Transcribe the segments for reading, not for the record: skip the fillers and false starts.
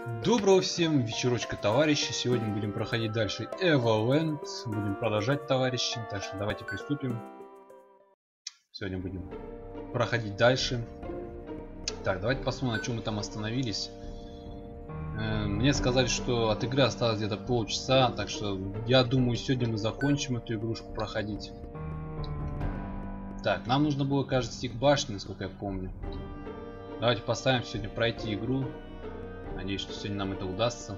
Доброго всем вечерочка, товарищи. Сегодня будем проходить дальше Everland. Будем продолжать, товарищи. Так что давайте приступим. Сегодня будем проходить дальше. Так, давайте посмотрим, на чем мы там остановились. Мне сказали, что от игры осталось где-то полчаса. Так что я думаю, сегодня мы закончим эту игрушку проходить. Так, нам нужно было, кажется, идти к башне, насколько я помню. Давайте поставим сегодня пройти игру. Надеюсь, что сегодня нам это удастся.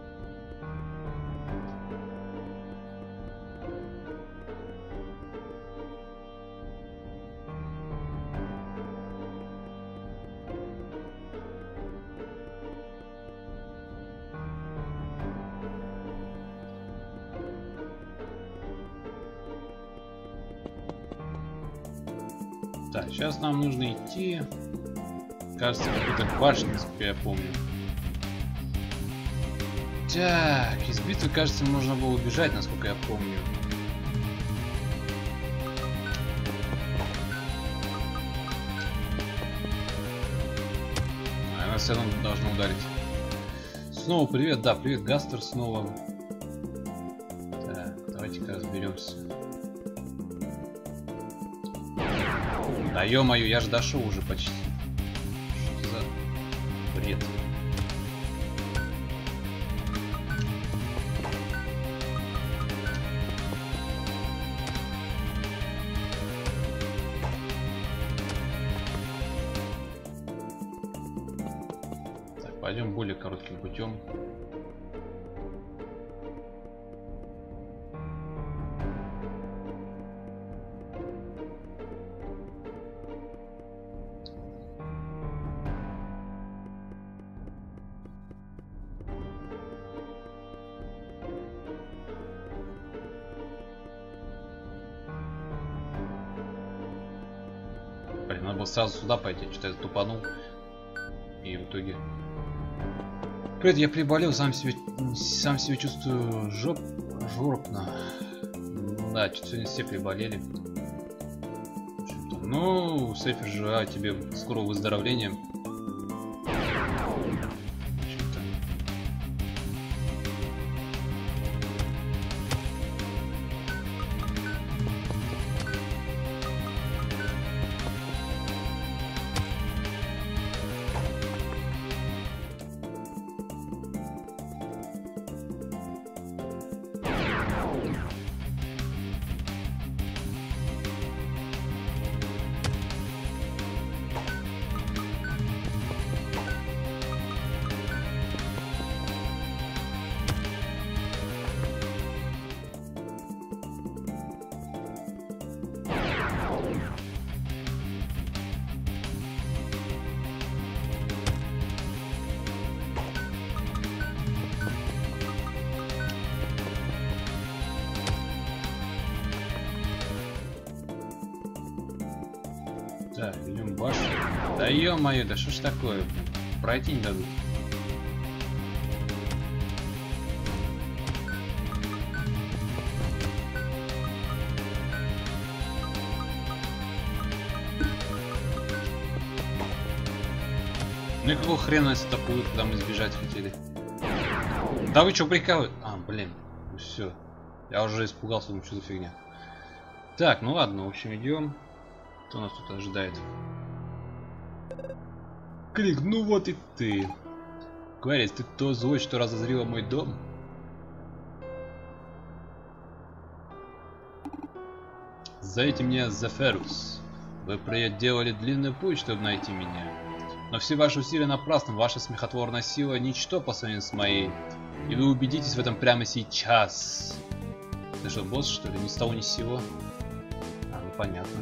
Так, сейчас нам нужно идти. Кажется, какой-то башня, насколько я помню. Так, из битвы, кажется, можно было убежать, насколько я помню. А нас все равно должно ударить. Снова привет, да, привет, Гастер снова. Так, давайте-ка разберемся. Да ё-моё, я же дошел уже почти. Что за бред? Пойдем более коротким путем. Блин, надо было сразу сюда пойти, что-то я тупанул. И в итоге... Привет, я приболел, сам себя чувствую жопно. Да, что-то сегодня все приболели. Ну, Сейфер, желаю тебе скорого выздоровления. Так, идем в башню. Да ё-моё, да что ж такое, блин? Пройти не дадут. Ну и какого хрена это будет, когда мы сбежать хотели? Да вы что прикалываете? А, блин, все. Я уже испугался, думаю, что за фигня. Так, ну ладно, в общем, идем. Кто нас тут ожидает? Клик, ну вот и ты. Говорит, ты то злой, что разозрила мой дом? Зовите меня Зеферус. Вы проделали длинный путь, чтобы найти меня. Но все ваши усилия напрасны, ваша смехотворная сила ничто по сравнению с моей. И вы убедитесь в этом прямо сейчас. Ты что, босс, что ли? Ни с того, ни с сего? А, ну понятно.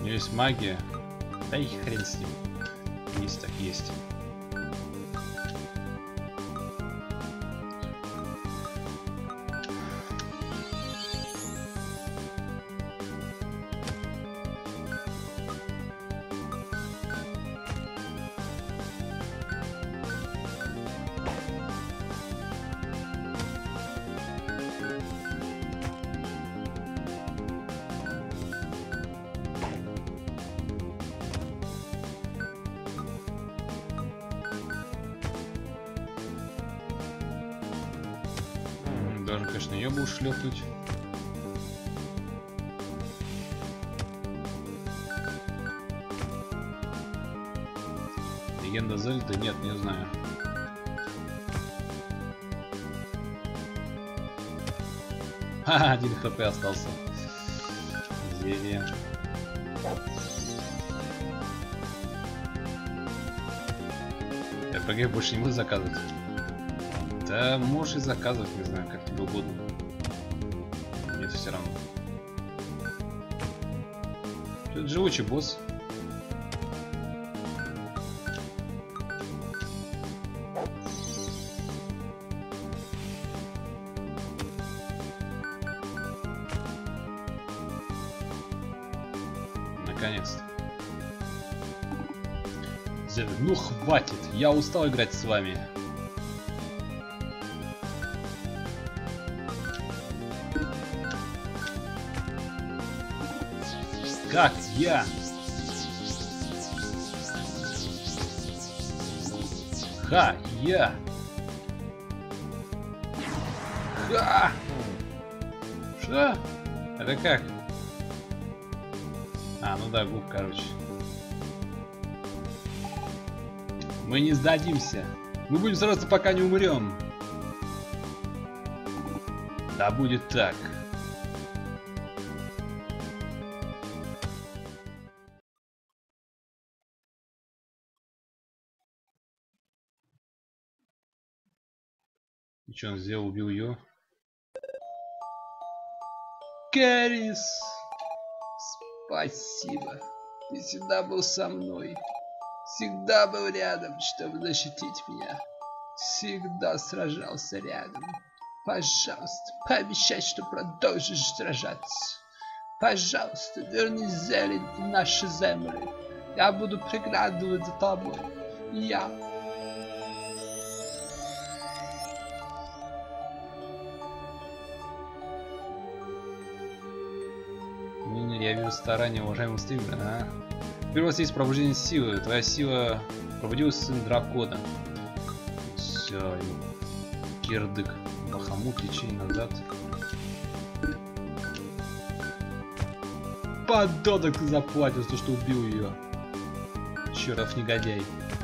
нее есть магия. Да и хрен с ним. Есть так есть. Даже, конечно, ее бы ушлепнуть. Легенда Зельды? Нет, не знаю. Ха, 1 хп остался. Зелье. РПГ больше не буду заказывать. Да, можешь и заказывать, не знаю, как тебе угодно. Мне все равно. Это живучий босс. Наконец-то. Ну хватит, я устал играть с вами. Как я? Ха, я. Ха! Что? Это как? А, ну да, губ, короче. Мы не сдадимся. Мы будем сражаться, пока не умрем. Да будет так. И что он сделал? Убил ее? Кэрис! Спасибо. Ты всегда был со мной. Всегда был рядом, чтобы защитить меня. Всегда сражался рядом. Пожалуйста, пообещай, что продолжишь сражаться. Пожалуйста, верни зелень в наши земли. Я буду приглядывать за тобой. Я... Я вижу старания уважаемого стримера, а? Теперь у вас есть пробуждение силы. Твоя сила пробудилась сын дракона. Все, кирдык. Бахамут, лечение назад. Подонок, ты заплатил за то, что убил ее. Чертов негодяй.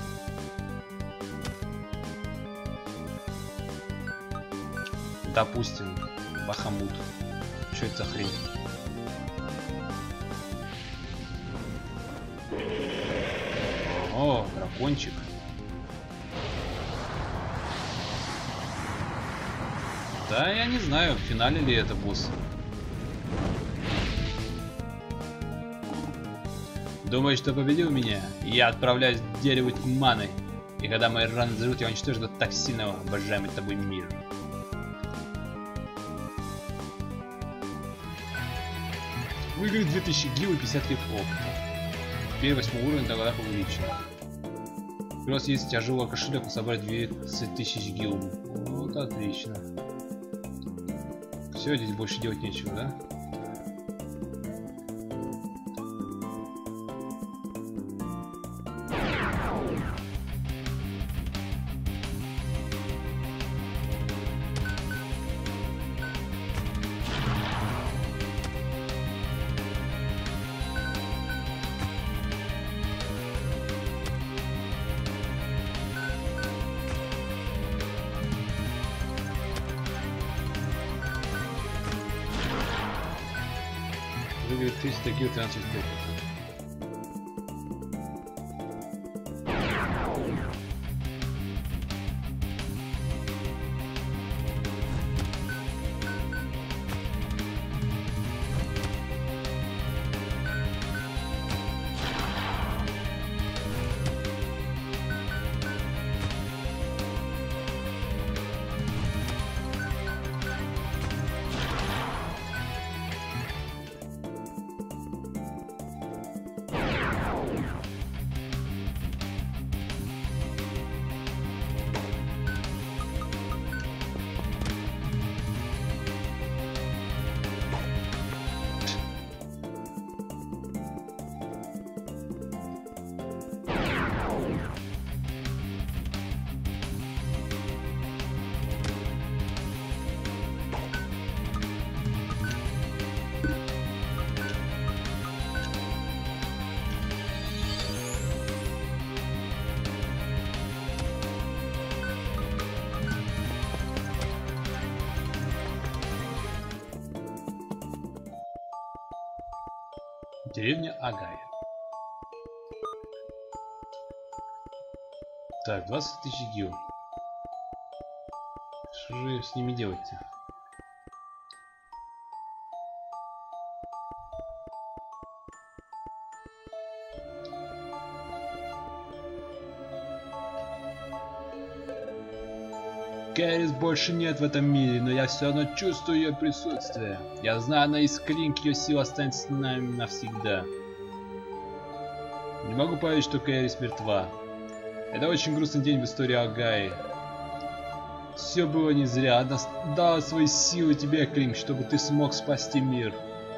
Допустим, Бахамут. Что это за хрень? О, дракончик. Да, я не знаю, в финале ли это босс. Думаешь, что победил меня? Я отправляюсь к дереву Тьманы. И когда мои раны заживут, я уничтожу этот так сильного, обожаемый тобой мир. Выиграть 2000 гил и 50 лет опыта. Теперь 8 уровень договора увеличен. У вас есть тяжелый кошелек, собрать 20 тысяч гил. Вот отлично. Все, здесь больше делать нечего, да? Выиграть 300 гил, 13 опыта. Деревня Агай. Так, 20 тысяч гил. Что же с ними делать-то? Кэрис больше нет в этом мире, но я все равно чувствую ее присутствие. Я знаю, она из Клинк, ее сила останется с нами навсегда. Не могу поверить, что Кэрис мертва. Это очень грустный день в истории Агаи. Все было не зря. Она дала свои силы тебе, Клинк, чтобы ты смог спасти мир.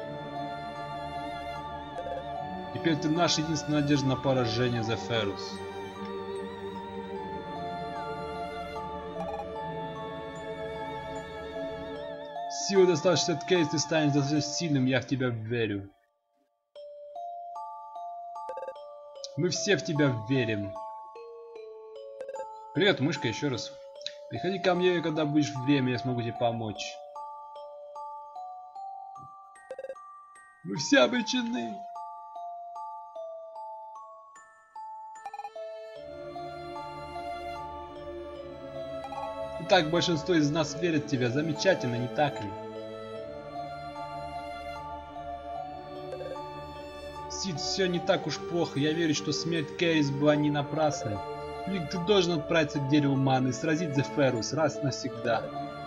Теперь ты наша единственная надежда на поражение Зефирус. Силы достаточно от Кейс, ты станешь достаточно сильным, я в тебя верю. Мы все в тебя верим. Привет, мышка, еще раз. Приходи ко мне, когда будешь время, я смогу тебе помочь. Мы все обречены. Итак, большинство из нас верит в тебя. Замечательно, не так ли? Сид, все не так уж плохо. Я верю, что смерть Кэрис была не напрасной. Блин, ты должен отправиться к дереву маны и сразить Зефирус раз навсегда.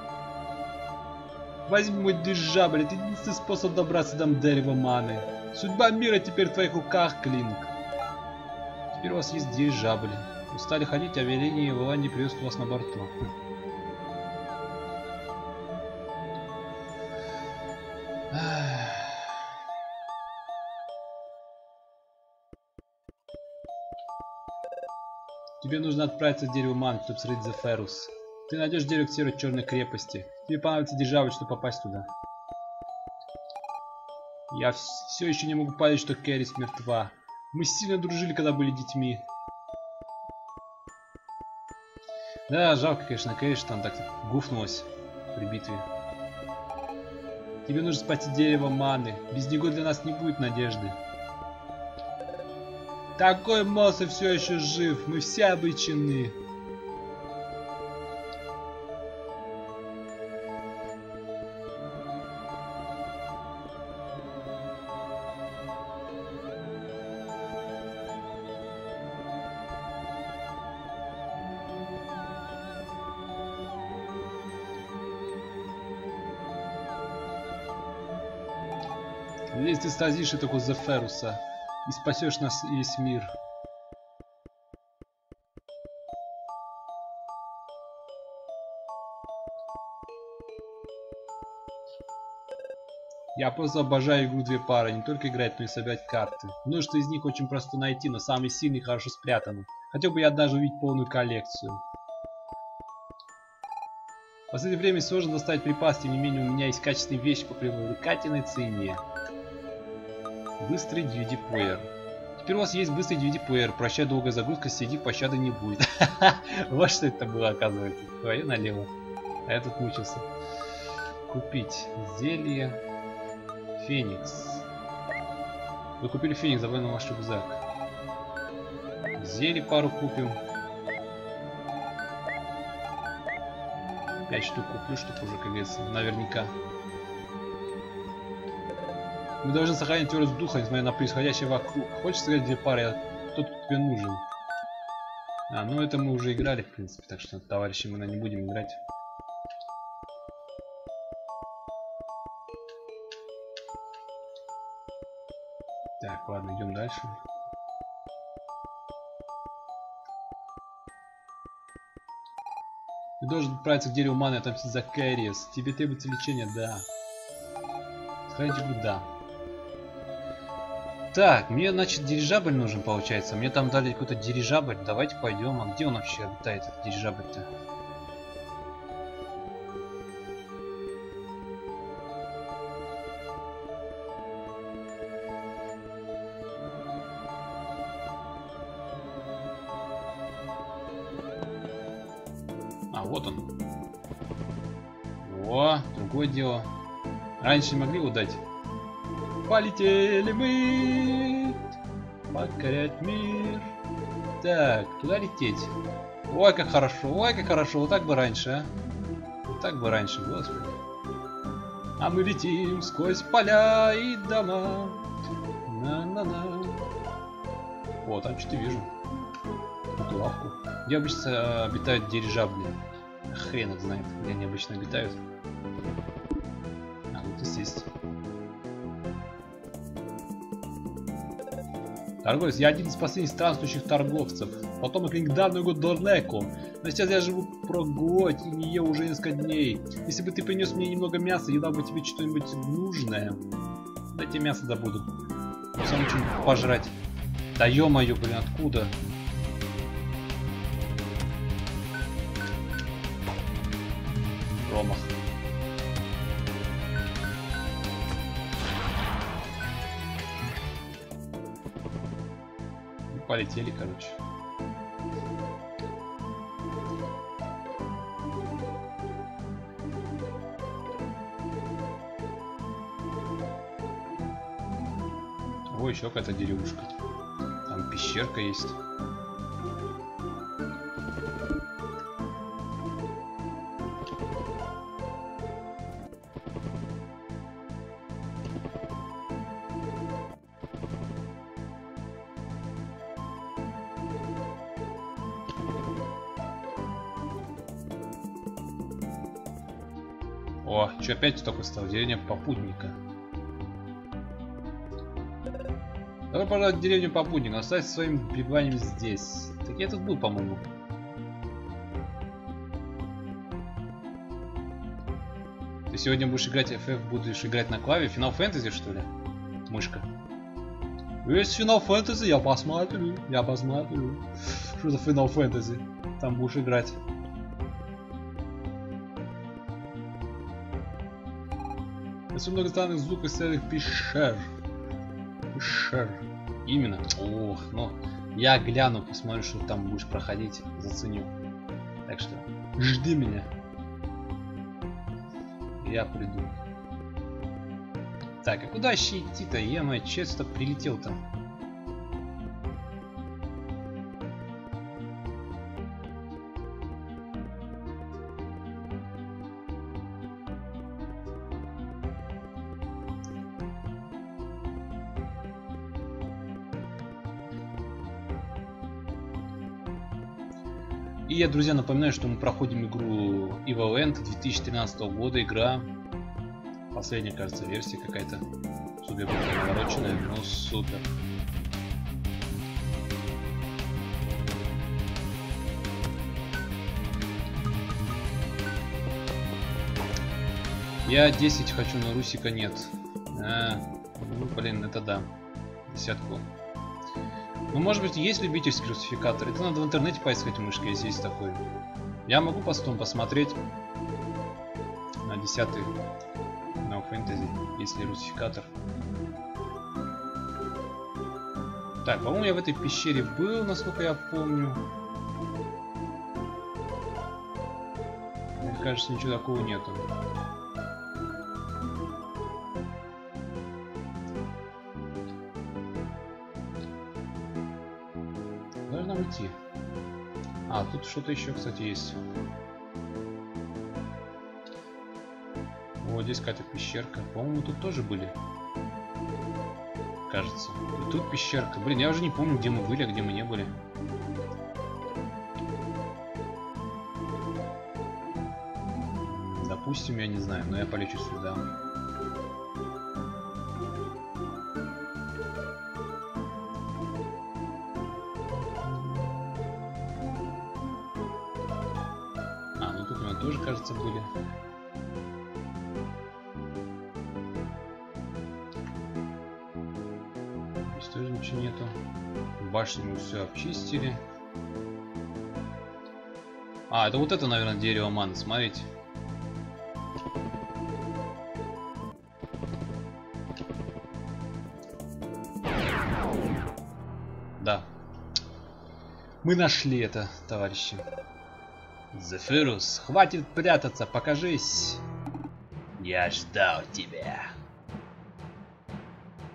Возьми мой дирижабль, это единственный способ добраться до дерева маны. Судьба мира теперь в твоих руках, Клинк. Теперь у вас есть дирижабль. Устали ходить, а веление Валанди приветствует вас на борту. Тебе нужно отправиться в дерево маны, чтобы сразить Зефирус. Ты найдешь дерево к северу Черной крепости. Тебе понадобится дирижабль, чтобы попасть туда. Я все еще не могу поверить, что Кэрис мертва. Мы сильно дружили, когда были детьми. Да, жалко, конечно, Кэрис, что она так гуфнулась при битве. Тебе нужно спасти дерево маны. Без него для нас не будет надежды. Такой монстр все еще жив. Мы все обречены. Если ты сразишь этого Зефируса и спасешь нас весь мир. Я просто обожаю игру две пары, не только играть, но и собирать карты. Множество из них очень просто найти, но самые сильные хорошо спрятаны. Хотел бы я даже увидеть полную коллекцию. В последнее время сложно достать припасы, тем не менее у меня есть качественные вещи по привлекательной цене. Быстрый DVD-плеер. Теперь у вас есть быстрый DVD-плеер. Прощай, долгая загрузка, сиди, пощады не будет. Вот что это было, оказывается. Твое налево. А я тут мучился. Купить зелье. Феникс. Вы купили Феникс, давай на ваш рюкзак. Зелье пару купим. 5 штук куплю, чтобы уже, как говорится, наверняка. Мы должны сохранить твердость духа, несмотря на происходящее вокруг. Хочешь сыграть две пары, тот, кто тебе нужен. Ну это мы уже играли, в принципе, так что, товарищи, мы не будем играть. Так, ладно, идем дальше. Ты должен отправиться к дереву маны и отомстить за Кэрис. Тебе требуется лечение, да. Сохранить игру, да. Так, мне, значит, дирижабль нужен, получается. Мне там дали какой-то дирижабль. Давайте пойдем. А где он вообще обитает, этот дирижабль-то? А, вот он. О, другое дело. Раньше не могли его дать. Полетели мы покорять мир. Так, куда лететь? Ой, как хорошо, вот так бы раньше, а. Вот так бы раньше, господи. А мы летим сквозь поля и дома. На-на-на. О, там что-то вижу. Эту лавку. Где обычно обитают дирижабли? Хрен их знает, где они обычно обитают. А, вот здесь есть. Торговец, я один из последних странствующих торговцев. Потомок легендарного далеко. Но сейчас я живу проглоть и не ел уже несколько дней. Если бы ты принес мне немного мяса, я дал бы тебе что-нибудь нужное. Дайте мясо добуду. Сам что-нибудь пожрать. Да ё-моё, блин, откуда? Промах. Полетели, короче. О, еще какая-то деревушка. Там пещерка есть. О, что опять такой стал? Деревня Попутника. Давай, пожалуйста, деревню Попутника. Оставайся своим пребыванием здесь. Так я тут был, по-моему. Ты сегодня будешь играть FF, будешь играть на клаве? Final Fantasy, что ли? Мышка. Есть Final Fantasy, я посмотрю. Что за Final Fantasy? Там будешь играть. Очень много странных звуков из целых пещер. Именно. Ох, ну я гляну, посмотрю, что там будешь проходить, заценю. Так что жди меня. Я приду. Так, а куда еще идти-то? Е-мое, честно прилетел-то. И я, друзья, напоминаю, что мы проходим игру EvoLand 2013 года. Игра. Последняя, кажется, версия какая-то. Супер навороченная, но супер. Я 10 хочу, но Русика нет. Ну, блин, это да. Десятку. Ну, может быть, есть любительский русификатор. Это надо в интернете поискать, мышка, если есть такой. Я могу потом посмотреть на 10-й Final Fantasy, если русификатор. Так, по-моему, я в этой пещере был, насколько я помню. Мне кажется, ничего такого нету. Должна уйти. А, тут что-то еще, кстати, есть. Вот здесь какая-то пещерка. По-моему, тут тоже были. Кажется. И тут пещерка. Блин, я уже не помню, где мы были, а где мы не были. Допустим, я не знаю, но я полечу сюда. Тоже, кажется, были. Здесь тоже ничего нету. Башню мы все обчистили. А, это вот это, наверное, дерево маны. Смотрите. Да. Мы нашли это, товарищи. Зефирус, хватит прятаться, покажись. Я ждал тебя.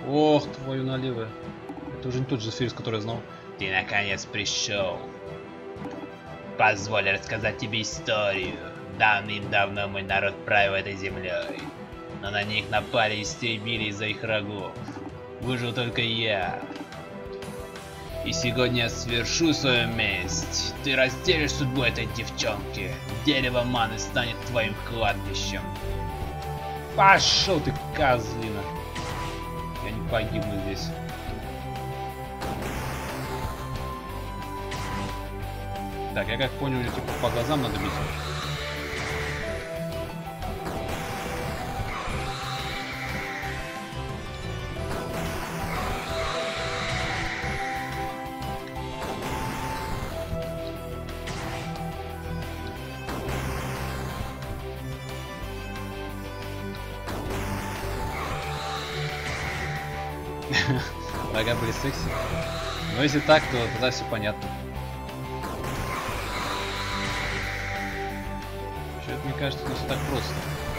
Ох, твою налево. Это уже не тот же Сфирис, который я знал. Ты наконец пришел. Позволь рассказать тебе историю. Давным-давно мой народ правил этой землей. Но на них напали и истребили из-за их врагов. Выжил только я. И сегодня я свершу свою месть. Ты разделишь судьбу этой девчонки. Дерево маны станет твоим кладбищем. Пошел ты, козлина. Я не погибну здесь. Так, я как понял, типа по глазам надо бить. Врага были секси. Но если так, то тогда все понятно. Что-то мне кажется, не все так просто.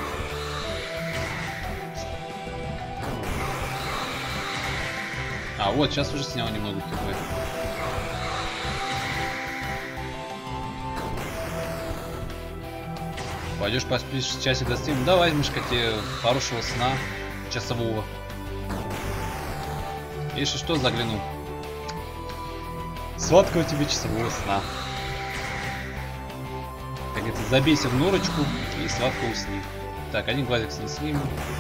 А, вот, сейчас уже снял немного хп. Пойдешь поспишь часик до стрима? Да, возьмешь-ка тебе хорошего сна часового. Если что, загляну. Сладкого тебе часового сна. Как говорится, забейся в норочку и сладко усни. Так, один глазик снесли.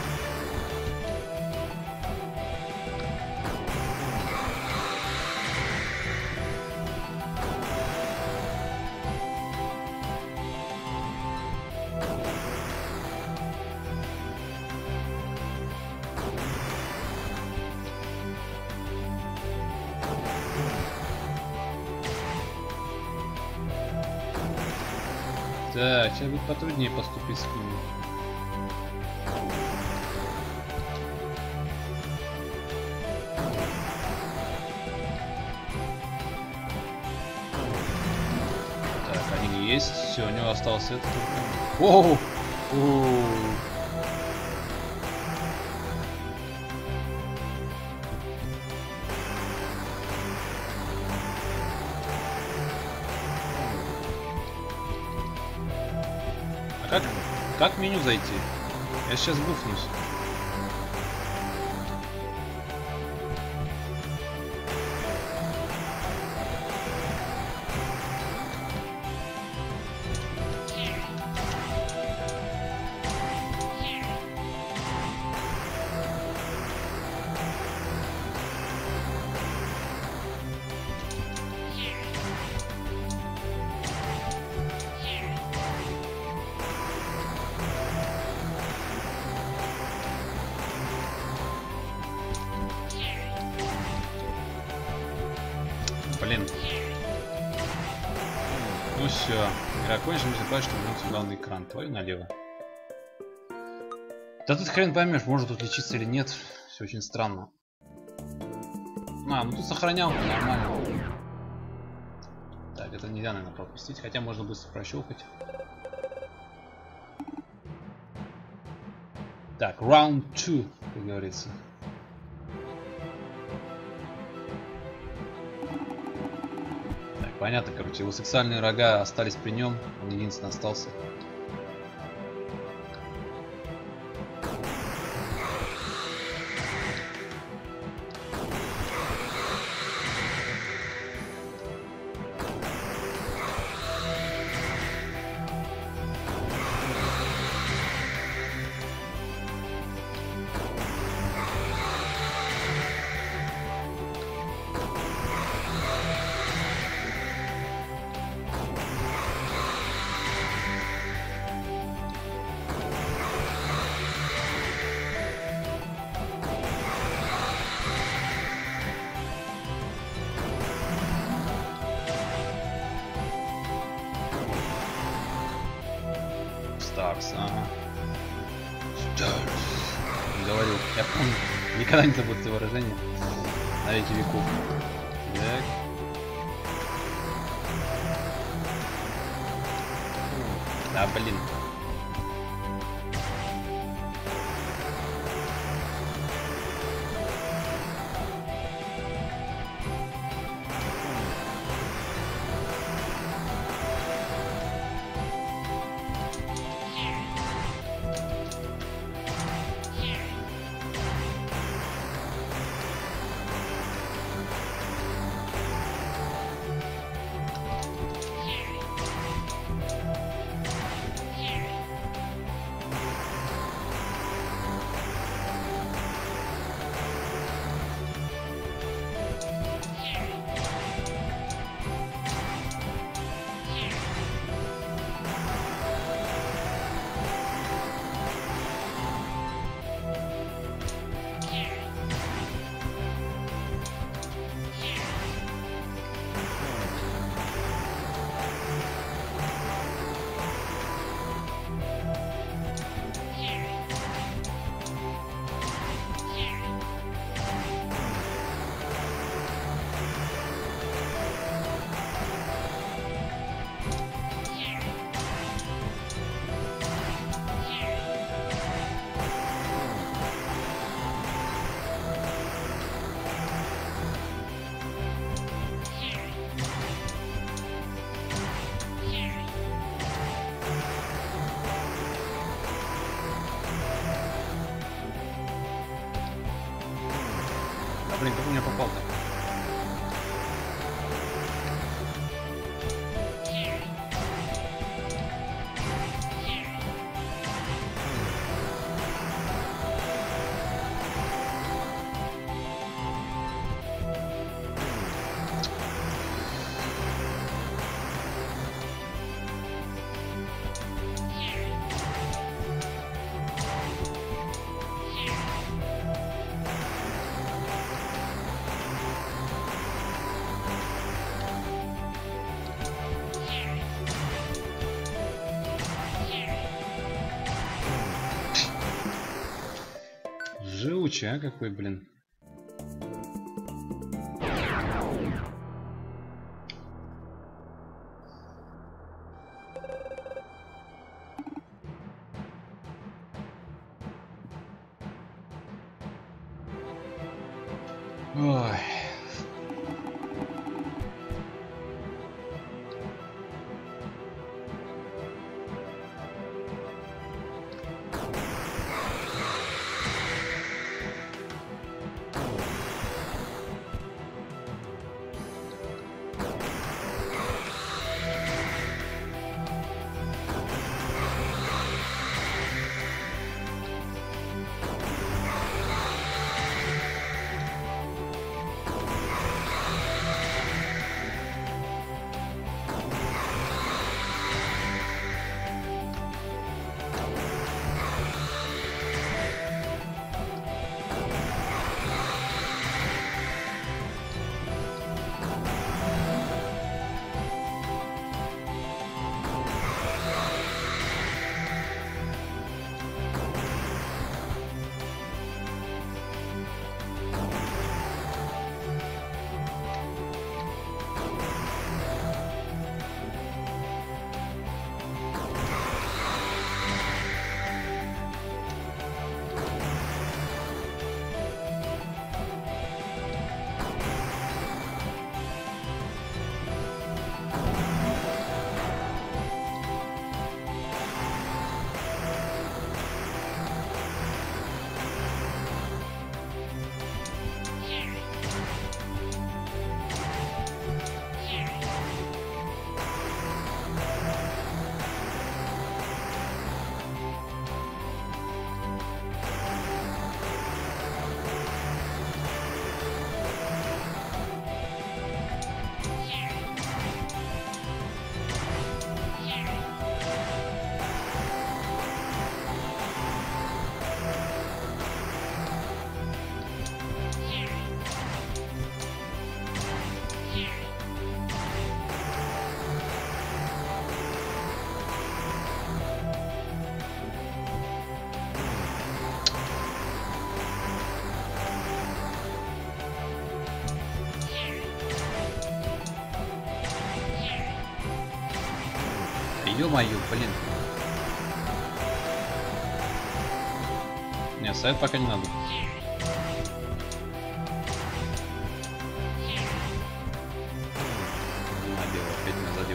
Так, сейчас будет потруднее поступить с ними. Так, они есть. Все, у него остался этот. Оу! Как в меню зайти? Я сейчас буфнусь. Блин. Ну все. Игра кончена, забывай, что вернуться в главный экран. Твою налево. Да тут хрен поймешь, может тут лечиться или нет. Все очень странно. А, ну тут сохранял, нормально. Так, это нельзя, наверное, пропустить. Хотя можно быстро прощелкать. Так, round 2, как говорится. Понятно, короче, его сексуальные рога остались при нем, он единственный остался. Stars, ага. Stars. Говорю, я помню. Никогда не забуду это выражение. На веки веков. Так. Да, блин. живучий, а какой, блин. Ой. Ё-моё, блин. Не, сайт пока не надо. Набил, опять меня задел.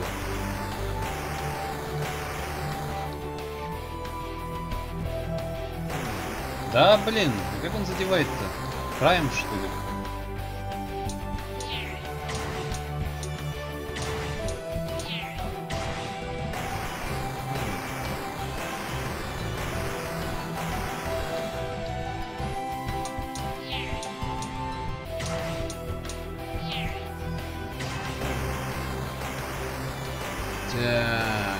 Да, блин, как он задевает-то? Краем, что ли? Так.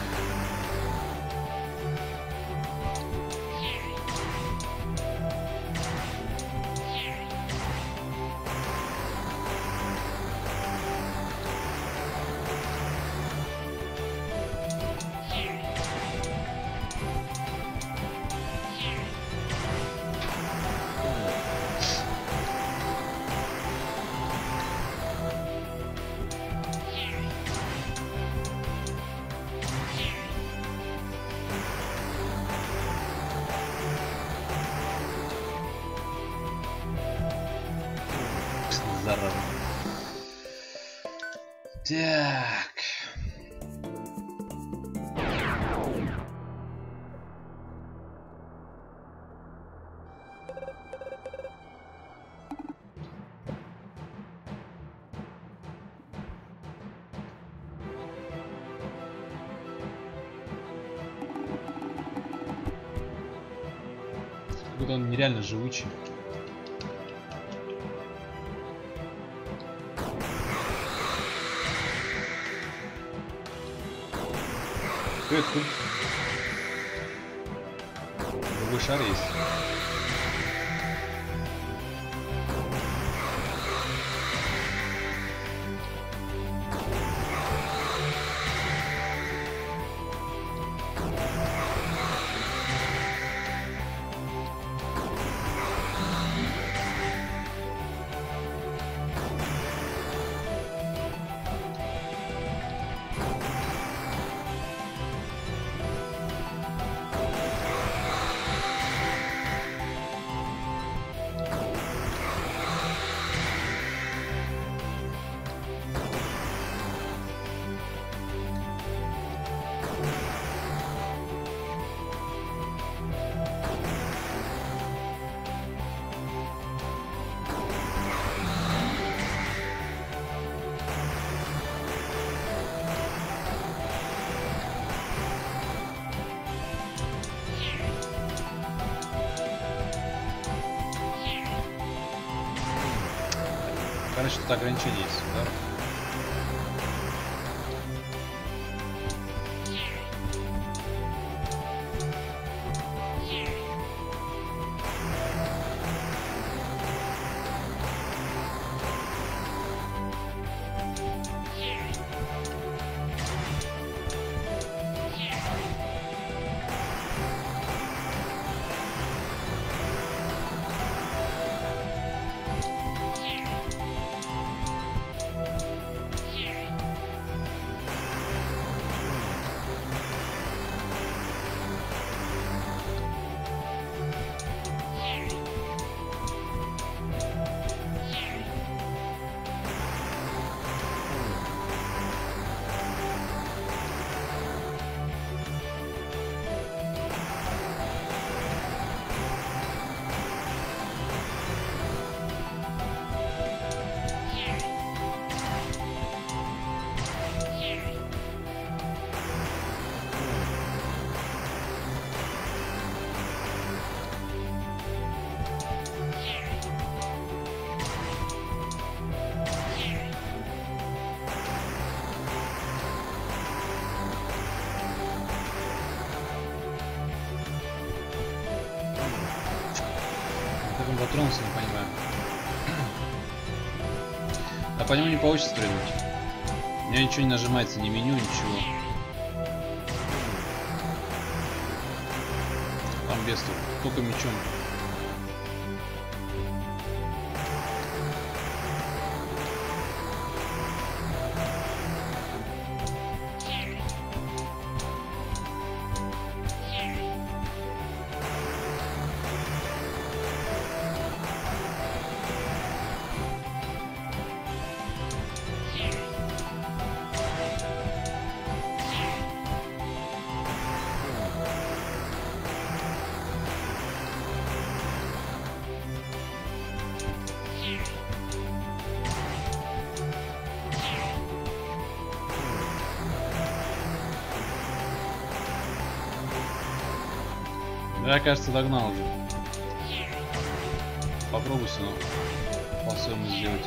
Зараза. Так. Какой-то он нереально живучий. Привет, тут другой шар есть. говорят, что-то ограничение есть, да? Как он дотронулся, не понимаю. А по нему не получится стрельнуть. У меня ничего не нажимается, ни меню, ничего. Там без того, только мечом. Я, кажется, догнал уже. Попробуй все по-своему сделать.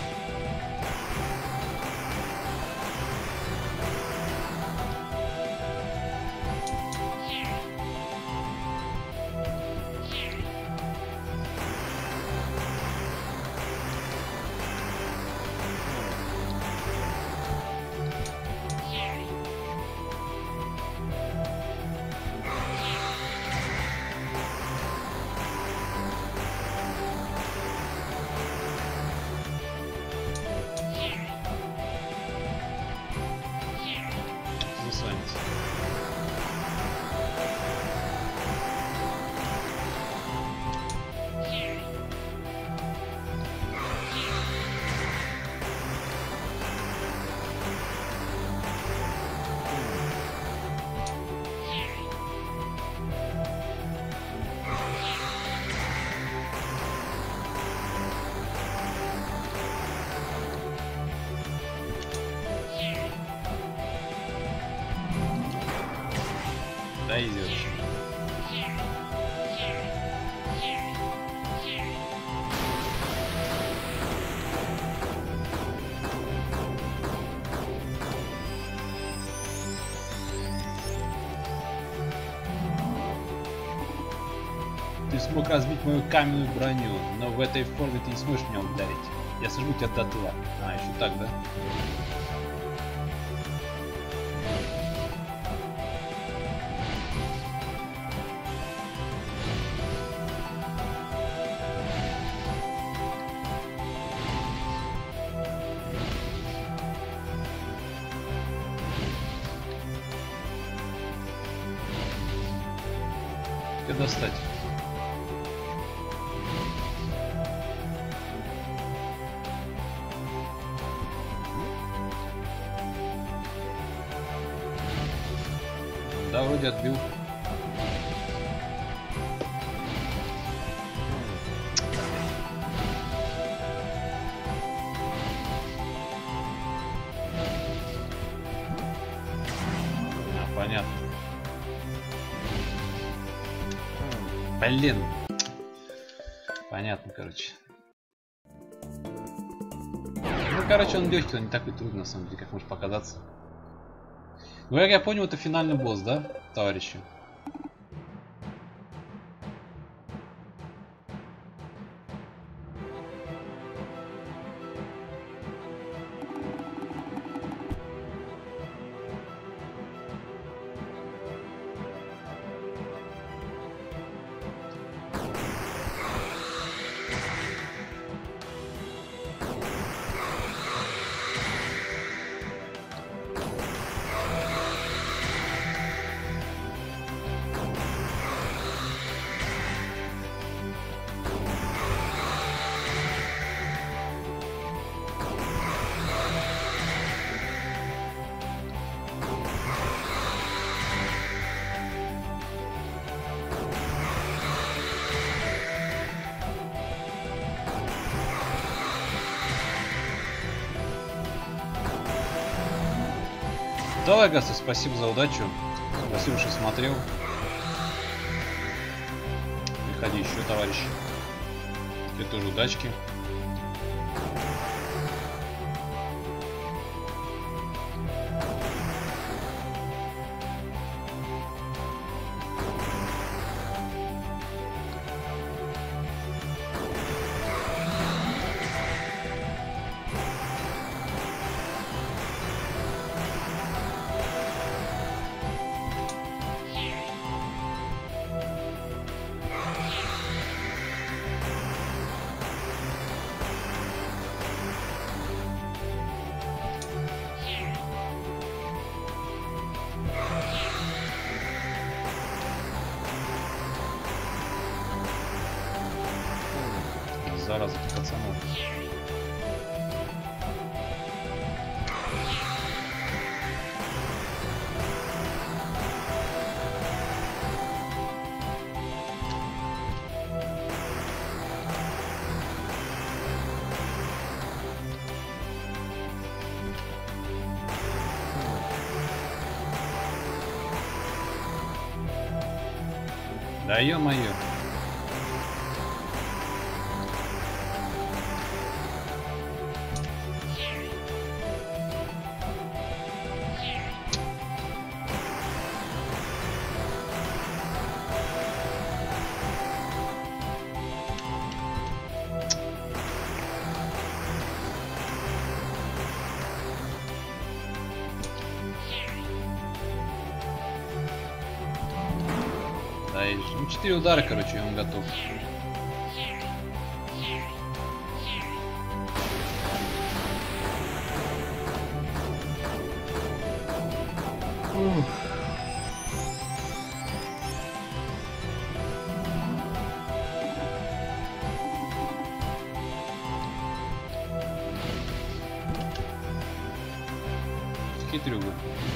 Да, идет. Ты смог разбить мою каменную броню, но в этой форме ты не сможешь меня ударить. Я сожгу тебя дотла. А, еще так, да? Как достать? Да, вроде отбил. А, понятно. Блин. Понятно, короче. короче, он легкий, он не такой трудный, на самом деле, как может показаться. Ну, как я понял, это финальный босс, да, товарищи? Давай, Гаса, спасибо за удачу. Спасибо, что смотрел. Приходи еще, товарищ. Тебе тоже удачки. Зараза, пацанов. Да ё-моё. Да, и 4 удара, короче, и он готов. Хитрюга.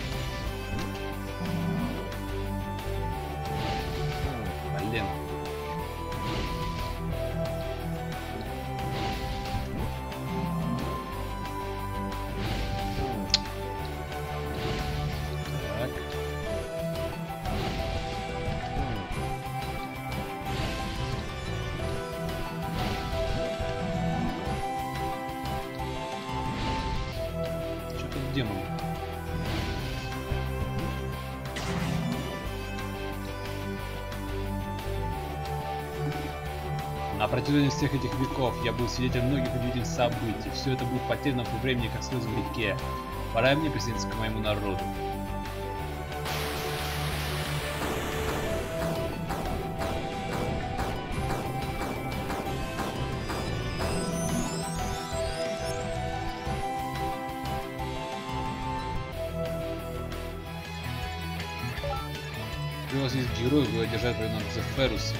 Блин. Так. Что тут демон? На протяжении всех этих веков я был свидетелем многих удивительных событий. Все это будет потеряно по времени, как слезы в реке. Пора мне присоединиться к моему народу. У вас есть герой, вы одержать победу над Зеферусом.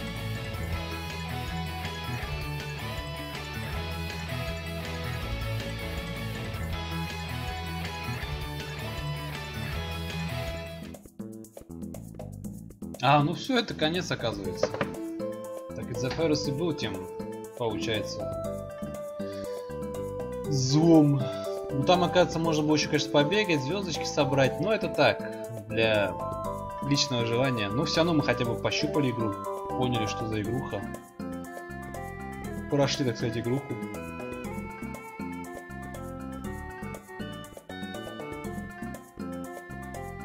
А, ну все, это конец, оказывается. Так и Зеферус и был тем, получается, злом. Ну там, оказывается, можно было еще, конечно, побегать, звездочки собрать, но это так, для личного желания. Но все равно мы хотя бы пощупали игру, поняли, что за игруха. Прошли, так сказать, игруху.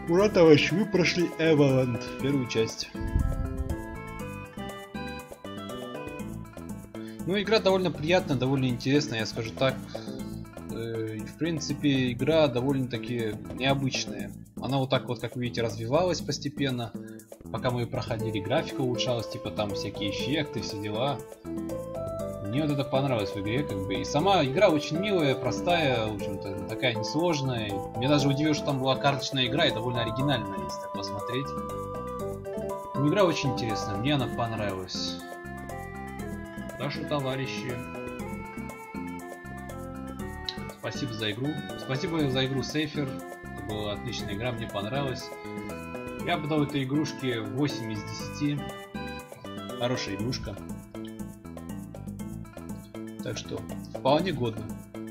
Ура, товарищи, вы прошли Эволенд, первую часть. Ну, игра довольно приятная, довольно интересная, я скажу так. В принципе, игра довольно-таки необычная. Она вот так вот, как вы видите, развивалась постепенно. Пока мы ее проходили, графика улучшалась, типа там всякие эффекты, все дела. Мне вот это понравилось в игре, как бы. И сама игра очень милая, простая, в общем-то, такая несложная. Мне даже удивило, что там была карточная игра и довольно оригинальная, если так посмотреть. Но игра очень интересная, мне она понравилась. Так что, товарищи, спасибо за игру. Спасибо за игру Сейфер. Это была отличная игра, мне понравилась. Я бы дал этой игрушке 8 из 10. Хорошая игрушка. Так что, вполне годно.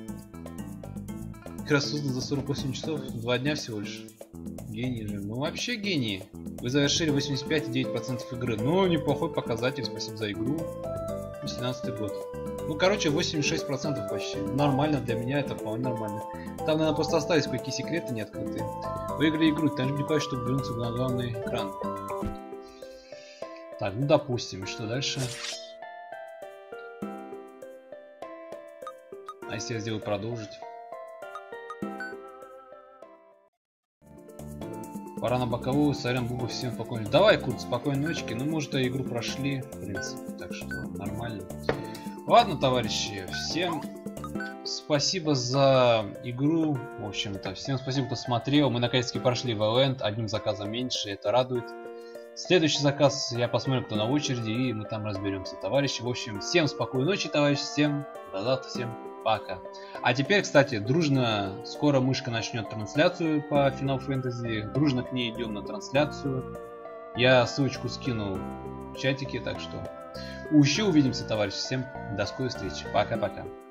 Игра создана за 48 часов, 2 дня всего лишь. Гений же. Ну вообще гений. Вы завершили 85,9% игры. Ну, неплохой показатель, спасибо за игру. 17 год. Ну, короче, 86% почти. Нормально для меня, это вполне нормально. Там, наверное, просто остались кое-какие секреты не открытые. Выиграли игру, там не клавиш, чтобы вернуться на главный экран. Так, ну допустим, и что дальше? А если я сделаю продолжить? Пора на боковую, сорян, Буба, всем спокойно. Давай, Кут, спокойной ночки. Ну, может, и игру прошли, в принципе, так что нормально. Ладно, товарищи, всем спасибо за игру. В общем-то, всем спасибо, кто смотрел. Мы наконец-таки прошли Эволенд, одним заказом меньше, это радует. Следующий заказ я посмотрю, кто на очереди, и мы там разберемся, товарищи. В общем, всем спокойной ночи, товарищи, всем до завтра, всем пока. А теперь, кстати, дружно, скоро Мышка начнет трансляцию по Final Fantasy. Дружно к ней идем на трансляцию. Я ссылочку скину в чатике, так что еще увидимся, товарищи. Всем до скорой встречи. Пока-пока.